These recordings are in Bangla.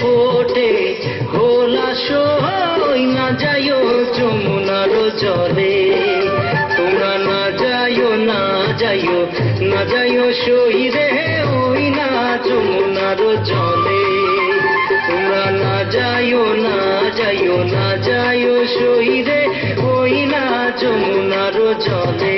ফোটে হোলাসই না যাইও যমুনার জলে তোমরা না যাইও না যাইও না যাইও সই রে ওই না যমুনার জলে তোমরা না যাইও না যাইও না যাইও সই রে ওই না যমুনার জলে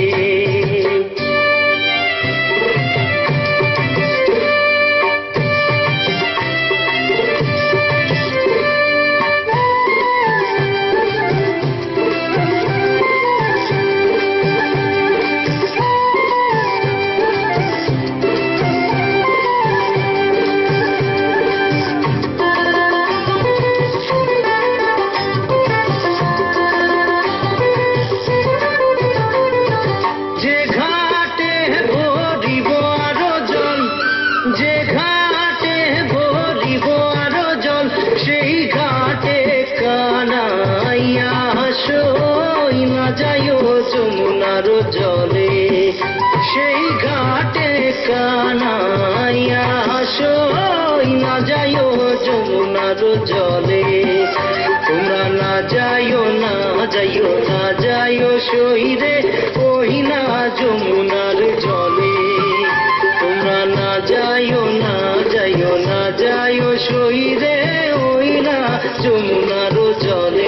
যে ঘাটে ভরিব আরো জল সেই ঘাটে কানাইয়া সই না যাইও যমুনার জলে সেই ঘাটে কানাইয়া সই না যাইও যমুনার জলে তোমরা না যাইও না যাইও না যাইও সই রে ওই না যমুনার জলে তোমরা না যাইও না যাইও না যাইও সই রে ওই না যমুনার জলে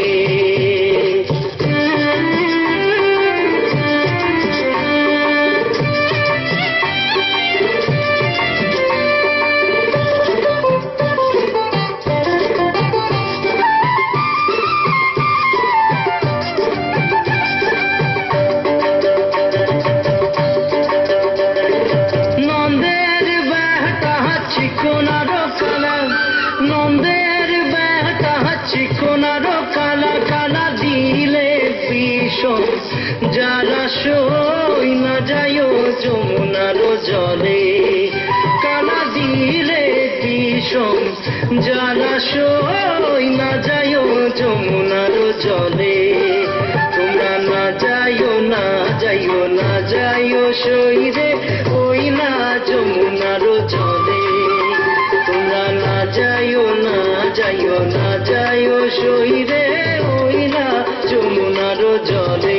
নন্দের বেটা চিকোনার কালা কালা দিলে বিষম যারা সই না যাইও যমুনার জলে কালা দিলে বিষম যারা সই না যাইও যমুনার জলে তোমরা না যাইও না যাইও না যাইও সই রে ওই না যমুনার জলে তোমরা না যাইও না যাইও না যাইও সই রে ওই না যমুনার জলে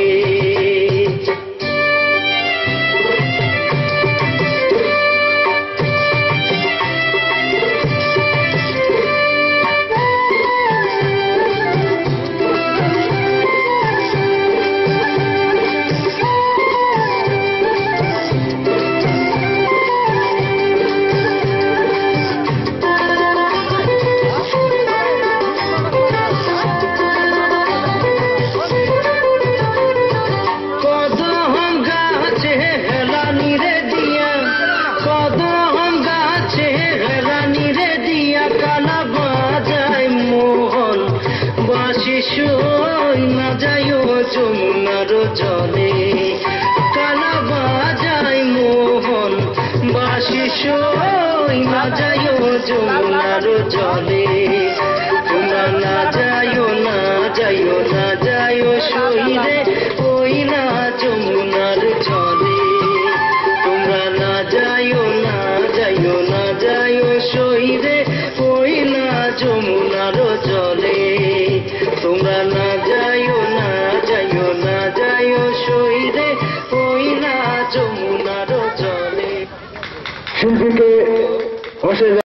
সই না যাইও যমুনার জলে কালা বাজায় মোহন বাসি সই না যাইও যমুনার জলে তোমরা না যাইও না যাইও না যাইও সই রে ওই না যমুনার জলে তোমরা না যাইও না যাইও না যাইও সই রে ওই না যমুনার জলে তোমরা না যাইও না যাইও না যাইও সই রে ওই না যমুনার জলে শিল্পীকে